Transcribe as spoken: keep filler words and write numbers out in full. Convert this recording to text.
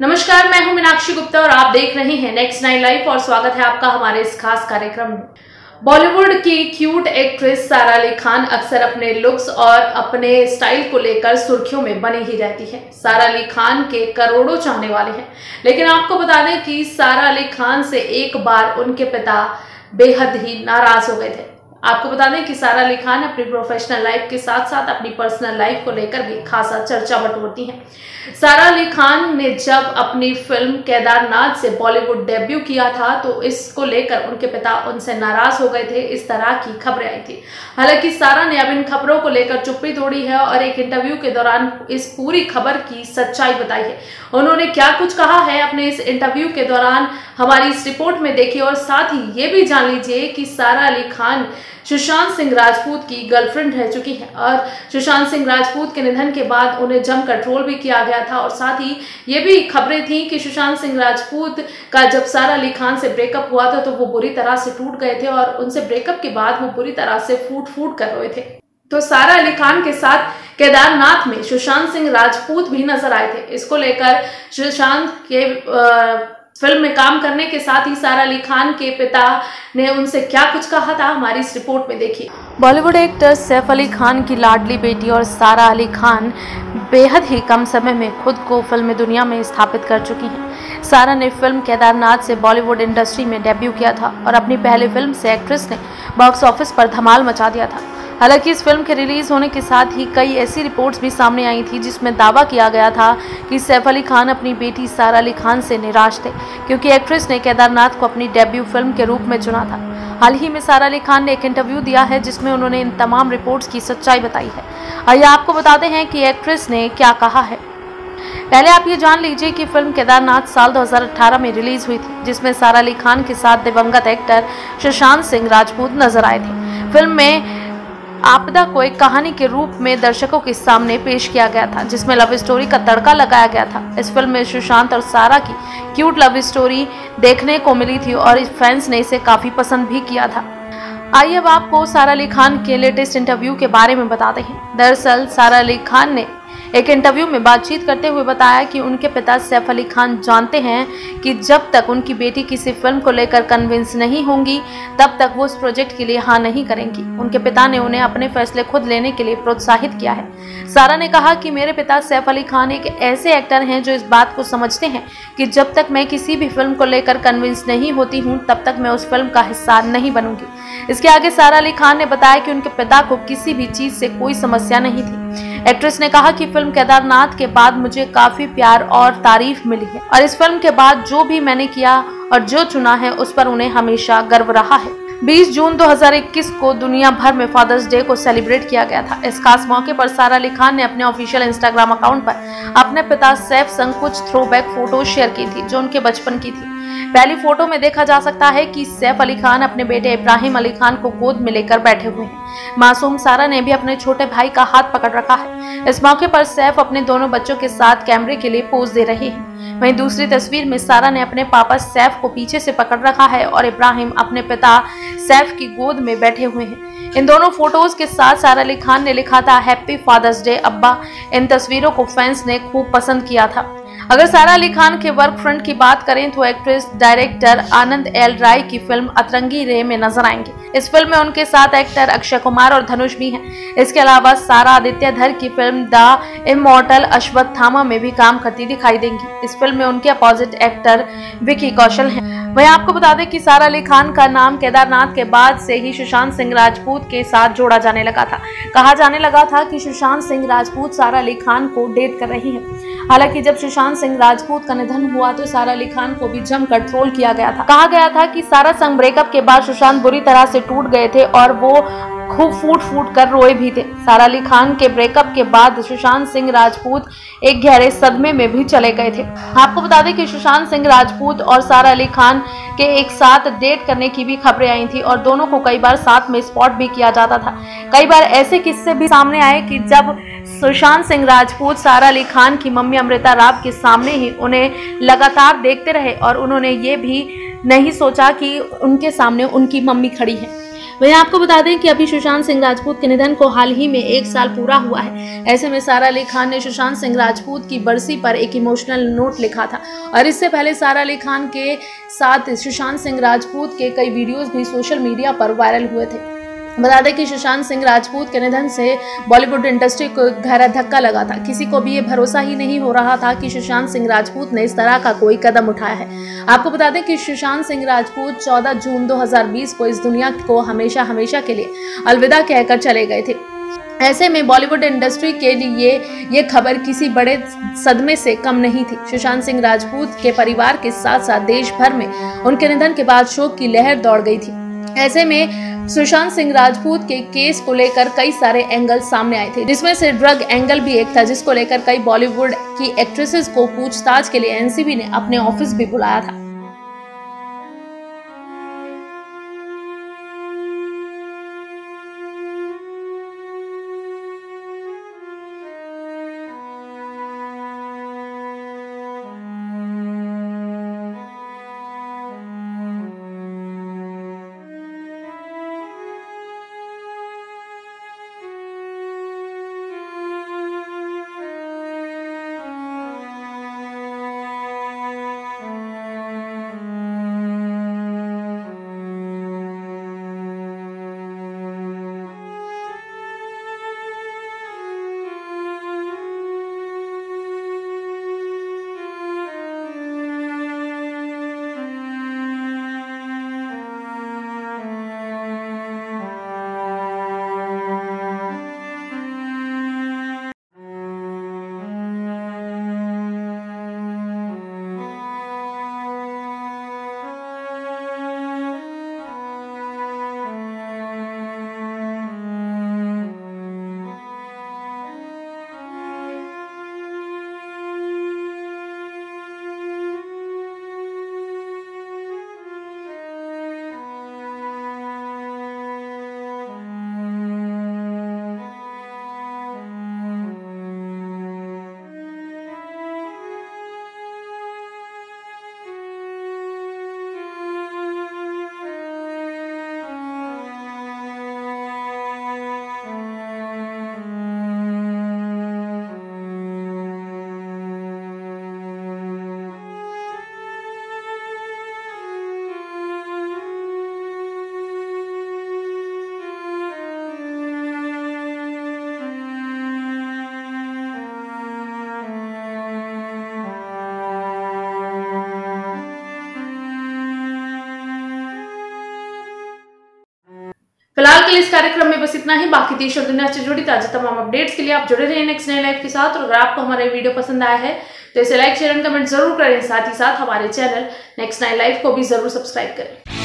नमस्कार, मैं हूं मीनाक्षी गुप्ता और आप देख रहे हैं नेक्स्ट नाइन लाइव और स्वागत है आपका हमारे इस खास कार्यक्रम में। बॉलीवुड की क्यूट एक्ट्रेस सारा अली खान अक्सर अपने लुक्स और अपने स्टाइल को लेकर सुर्खियों में बनी ही रहती है। सारा अली खान के करोड़ों चाहने वाले हैं, लेकिन आपको बता दें कि सारा अली खान से एक बार उनके पिता बेहद ही नाराज हो गए थे। आपको बता दें कि सारा अली खान अपनी प्रोफेशनल लाइफ के साथ साथ अपनी पर्सनल लाइफ को लेकर भी खासा चर्चा बटोरती हैं। सारा अली खान ने जब अपनी फिल्म केदारनाथ से बॉलीवुड डेब्यू किया था तो इसको लेकर उनके पिता उनसे नाराज हो गए थे, इस तरह की खबरें आई थी। हालांकि सारा ने अब इन खबरों को लेकर चुप्पी तोड़ी है और एक इंटरव्यू के दौरान इस पूरी खबर की सच्चाई बताई है। उन्होंने क्या कुछ कहा है अपने इस इंटरव्यू के दौरान हमारी इस रिपोर्ट में देखिए और साथ ही ये भी जान लीजिए कि सारा अली खान सुशांत सिंह राजपूत की गर्लफ्रेंड रह चुकी है और सुशांत सिंह राजपूत के निधन के बाद उन्हें जमकर ट्रोल भी किया गया था। और साथ ही ये भी खबरें थी कि सुशांत सिंह राजपूत का जब सारा अली खान से ब्रेकअप हुआ था तो वो बुरी तरह से टूट गए थे और उनसे ब्रेकअप के बाद वो बुरी तरह से फूट फूट कर रहे थे। तो सारा अली खान के साथ केदारनाथ में सुशांत सिंह राजपूत भी नजर आए थे। इसको लेकर सुशांत के आ, फिल्म में काम करने के साथ ही सारा अली खान के पिता ने उनसे क्या कुछ कहा था, हमारी इस रिपोर्ट में देखिए। बॉलीवुड एक्टर सैफ अली खान की लाडली बेटी और सारा अली खान बेहद ही कम समय में खुद को फिल्म दुनिया में स्थापित कर चुकी हैं। सारा ने फिल्म केदारनाथ से बॉलीवुड इंडस्ट्री में डेब्यू किया था और अपनी पहली फिल्म से एक्ट्रेस ने बॉक्स ऑफिस पर धमाल मचा दिया था। हालांकि इस फिल्म के रिलीज होने के साथ ही कई ऐसी रिपोर्ट्स भी सामने आई थी जिसमें दावा किया गया था कि सैफ अली खान अपनी बेटी सारा अली खान से निराश थे, क्योंकि एक्ट्रेस ने केदारनाथ को अपनी डेब्यू फिल्म के रूप में चुना था। हाल ही में सारा अली खान ने एक इंटरव्यू दिया है जिसमें उन्होंने इन तमाम रिपोर्ट्स की सच्चाई बताई है। आइए आपको बताते हैं कि एक्ट्रेस ने क्या कहा है। पहले आप ये जान लीजिए कि फिल्म केदारनाथ साल दो हज़ार अठारह में रिलीज हुई थी, जिसमें सारा अली खान के साथ दिवंगत एक्टर सुशांत सिंह राजपूत नजर आए थे। फिल्म में आपदा को एक कहानी के रूप में दर्शकों के सामने पेश किया गया था, जिसमें लव स्टोरी का तड़का लगाया गया था। इस फिल्म में सुशांत और सारा की क्यूट लव स्टोरी देखने को मिली थी और फैंस ने इसे काफी पसंद भी किया था। आइए अब आपको सारा अली खान के लेटेस्ट इंटरव्यू के बारे में बताते हैं। दरअसल सारा अली खान ने एक इंटरव्यू में बातचीत करते हुए बताया कि उनके पिता सैफ अली खान जानते हैं कि जब तक उनकी बेटी किसी फिल्म को लेकर कन्विंस नहीं होंगी तब तक वो उस प्रोजेक्ट के लिए हाँ नहीं करेंगी। उनके पिता ने उन्हें अपने फैसले खुद लेने के लिए प्रोत्साहित किया है। सारा ने कहा कि मेरे पिता सैफ अली खान एक ऐसे एक्टर हैं जो इस बात को समझते हैं कि जब तक मैं किसी भी फिल्म को लेकर कन्विंस नहीं होती हूँ तब तक मैं उस फिल्म का हिस्सा नहीं बनूंगी। इसके आगे सारा अली खान ने बताया कि उनके पिता को किसी भी चीज से कोई समस्या नहीं थी। एक्ट्रेस ने कहा कि फिल्म केदारनाथ के बाद मुझे काफी प्यार और तारीफ मिली है और इस फिल्म के बाद जो भी मैंने किया और जो चुना है उस पर उन्हें हमेशा गर्व रहा है। बीस जून दो हज़ार इक्कीस को दुनिया भर में फादर्स डे को सेलिब्रेट किया गया था। इस खास मौके पर सारा अली खान ने अपने ऑफिशियल इंस्टाग्राम अकाउंट पर अपने पिता सैफ संग कुछ थ्रोबैक फोटो शेयर की थी जो उनके बचपन की थी। पहली फोटो में देखा जा सकता है कि सैफ अली खान अपने बेटे इब्राहिम अली खान को गोद में लेकर बैठे हुए हैं। मासूम सारा ने भी अपने छोटे भाई का हाथ पकड़ रखा है। इस मौके पर सैफ अपने दोनों बच्चों के साथ कैमरे के लिए पोज दे रहे हैं। वहीं दूसरी तस्वीर में सारा ने अपने पापा सैफ को पीछे से पकड़ रखा है और इब्राहिम अपने पिता सैफ की गोद में बैठे हुए हैं। इन दोनों फोटोज के साथ सारा अली खान ने लिखा था हैप्पी फादर्स डे अब्बा। इन तस्वीरों को फैंस ने खूब पसंद किया था। अगर सारा अली खान के वर्क फ्रंट की बात करें तो एक्ट्रेस डायरेक्टर आनंद एल राय की फिल्म अतरंगी रे में नजर आएंगे। इस फिल्म में उनके साथ एक्टर अक्षय कुमार और धनुष भी हैं। इसके अलावा सारा आदित्य धर की फिल्म द इमॉर्टल अश्वत्थामा में भी काम करती दिखाई देंगी। इस फिल्म में उनके अपोजिट एक्टर विकी कौशल हैं। वहीं आपको बता दें कि सारा अली खान का नाम केदारनाथ के बाद से ही सुशांत सिंह राजपूत के साथ जोड़ा जाने लगा था। कहा जाने लगा था कि सुशांत सिंह राजपूत सारा अली खान को डेट कर रही हैं। हालांकि जब सुशांत सिंह राजपूत का निधन हुआ तो सारा अली खान को भी जमकर ट्रोल किया गया था। कहा गया था कि सारा संग ब्रेकअप के बाद सुशांत बुरी तरह से टूट गए थे और वो खूब फूट फूट कर रोए भी थे। सारा अली खान के ब्रेकअप के बाद सुशांत सिंह राजपूत एक गहरे सदमे में भी चले गए थे। आपको बता दें कि सुशांत सिंह राजपूत और सारा अली खान के एक साथ डेट करने की भी खबरें आई थी और दोनों को कई बार साथ में स्पॉट भी किया जाता था। कई बार ऐसे किस्से भी सामने आए कि जब सुशांत सिंह राजपूत सारा अली खान की मम्मी अमृता राव के सामने ही उन्हें लगातार देखते रहे और उन्होंने ये भी नहीं सोचा कि उनके सामने उनकी मम्मी खड़ी है। वहीं आपको बता दें कि अभी सुशांत सिंह राजपूत के निधन को हाल ही में एक साल पूरा हुआ है। ऐसे में सारा अली खान ने सुशांत सिंह राजपूत की बरसी पर एक इमोशनल नोट लिखा था और इससे पहले सारा अली खान के साथ सुशांत सिंह राजपूत के कई वीडियोस भी सोशल मीडिया पर वायरल हुए थे। बता दें कि सुशांत सिंह राजपूत के निधन से बॉलीवुड इंडस्ट्री को गहरा धक्का लगा था। किसी को भी ये भरोसा ही नहीं हो रहा था कि सुशांत सिंह राजपूत ने इस तरह का कोई कदम उठाया है। आपको बता दें कि सुशांत सिंह राजपूत चौदह जून दो हज़ार बीस को इस दुनिया को हमेशा हमेशा के लिए अलविदा कहकर चले गए थे। ऐसे में बॉलीवुड इंडस्ट्री के लिए ये खबर किसी बड़े सदमे से कम नहीं थी। सुशांत सिंह राजपूत के परिवार के साथ साथ देश भर में उनके निधन के बाद शोक की लहर दौड़ गई थी। ऐसे में सुशांत सिंह राजपूत के केस को लेकर कई सारे एंगल सामने आए थे, जिसमें से ड्रग एंगल भी एक था, जिसको लेकर कई बॉलीवुड की एक्ट्रेसेस को पूछताछ के लिए एनसीबी ने अपने ऑफिस भी बुलाया था। फिलहाल के लिए इस कार्यक्रम में बस इतना ही। बाकी देश और दुनिया से जुड़ी ताजा तमाम अपडेट्स के लिए आप जुड़े रहिए नेक्स्ट नाइन लाइव के साथ। और अगर आपको हमारा वीडियो पसंद आया है तो इसे लाइक शेयर एंड कमेंट जरूर करें। साथ ही साथ हमारे चैनल नेक्स्ट नाइन लाइव को भी जरूर सब्सक्राइब करें।